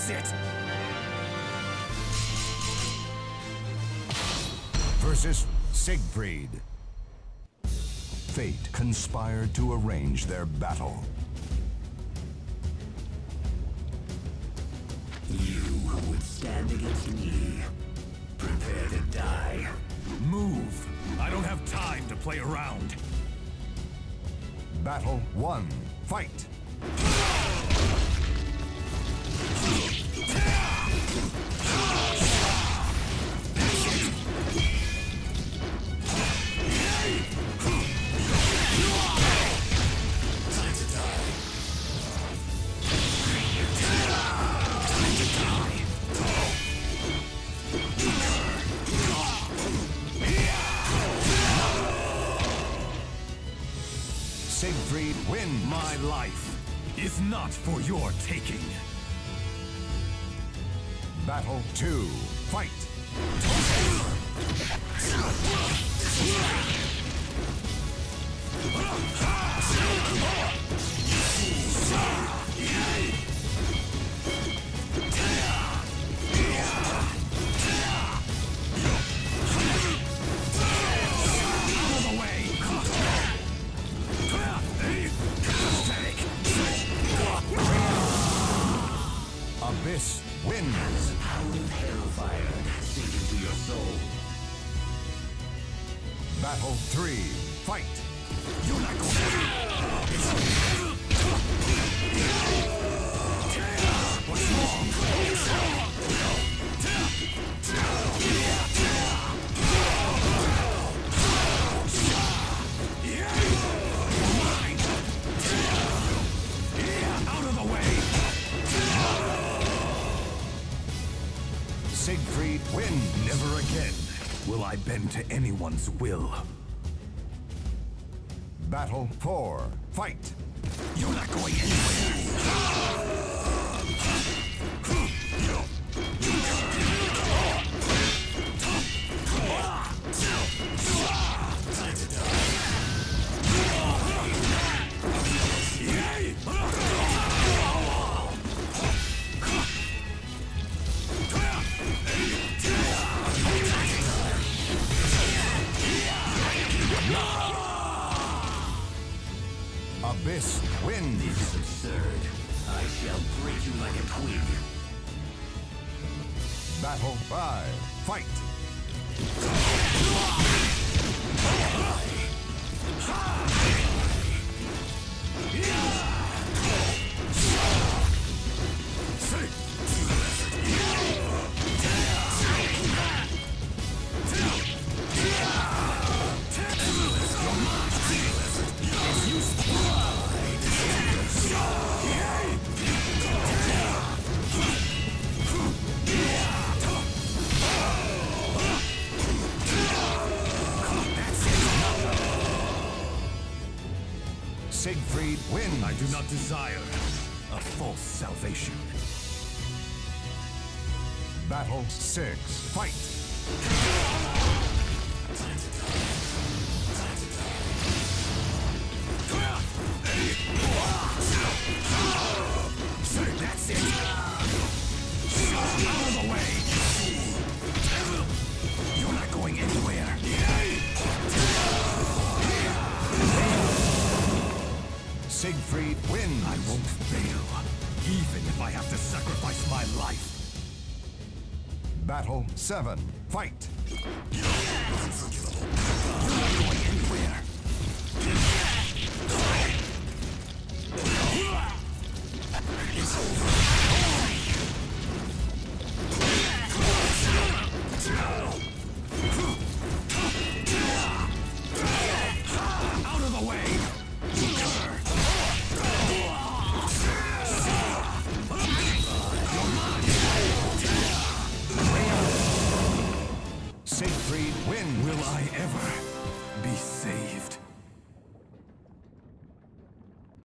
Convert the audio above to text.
That's it! Versus Siegfried. Fate conspired to arrange their battle. You who would stand against me, prepare to die. Move! I don't have time to play around. Battle 1. Fight! Siegfried wins. My life is not for your taking. Battle 2. Fight! Abyss wins. Power of hellfire sink into your soul. Battle 3. Fight! You're not going to... What's wrong? Out of the way! Siegfried wins. Never again will I bend to anyone's will. Battle 4. Fight! You're not going anywhere. Abyss wins. This is absurd. I shall break you like a twig. Battle 5. Fight! Siegfried wins. I do not desire a false salvation. Battle 6. Fight! That's it! Out of the way! You're not going anywhere. Siegfried wins. I won't fail, even if I have to sacrifice my life. Battle 7. Fight! You're not going anywhere. It's over. Out of the way!